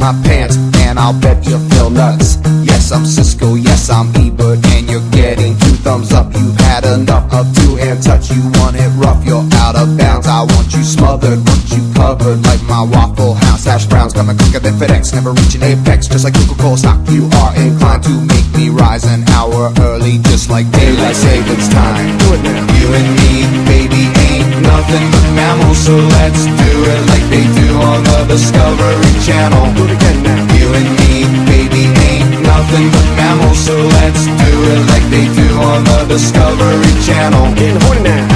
my pants, and I'll bet you feel nuts. Yes, I'm Cisco, yes, I'm Ebert, and you're getting 2 thumbs up. You've had enough of 2-hand touch. You want it rough, you're out of bounds. I want you smothered, want you covered like my Waffle House hash browns. Coming quicker than FedEx, never reaching apex. Just like Coca-Cola stock, you are inclined to make me rise an hour early, just like daylight savings time. Do it now. You and me, baby, ain't nothing but mammals, so let's do it like they do on the Discovery Channel. Do it again now. You and me, baby, ain't nothing but mammals, so let's do it like they do on the Discovery Channel. Getting horny now.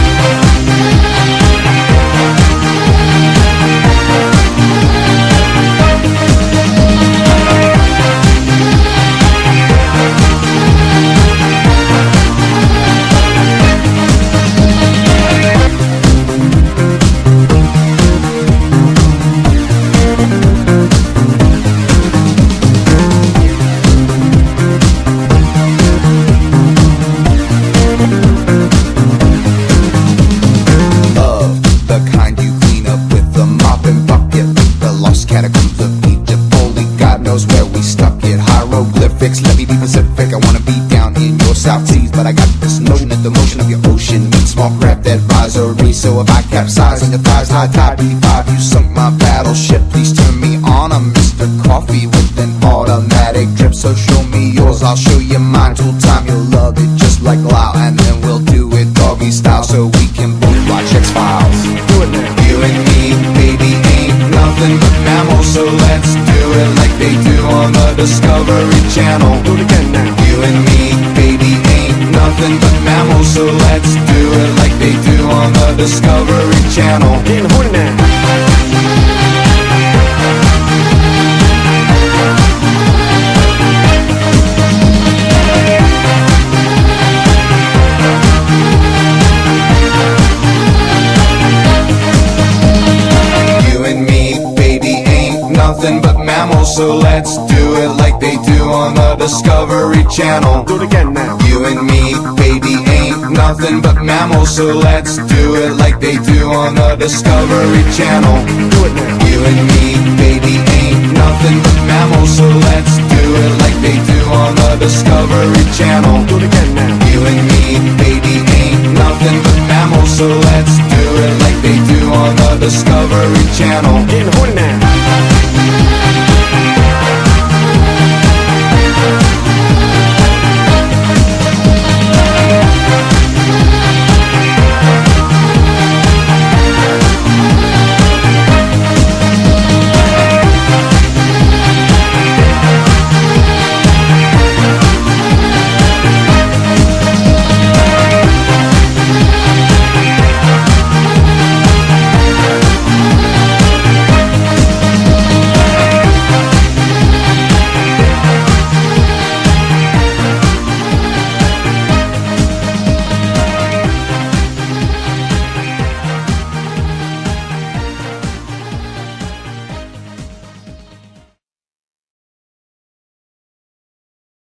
Catacombs of Egypt, only God knows where we stuck it. Hieroglyphics, let me be Pacific. I wanna be down in your South Seas, but I got this notion that the motion of your ocean means small craft advisory. So if I capsize on your thighs, high tide, B5, you sunk my battleship. Please turn me on, I'm Mr. Coffee with an automatic drip. So show me yours, I'll show you mine. Tool time, you'll love it just like Lyle, and then we'll do it doggy style, so we can both watch X-Files. Do it now. You and me, baby, ain't nothing but mammals, so let's do it like they do on the Discovery Channel. Do it again now. You and me, baby, ain't nothing but mammals, so let's do it like they do on the Discovery Channel. Getting horny now. Nothing but mammals, so let's do it like they do on the Discovery Channel. Do it again now. You and me, baby, ain't nothing but mammals, so let's do it like they do on the Discovery Channel. Do it now. You and me, baby, ain't nothing but mammals, so let's do it like they do on the Discovery Channel. Do it again now. You and me, baby, ain't nothing but mammals, so let's do it like they do on the Discovery Channel. Getting horny now.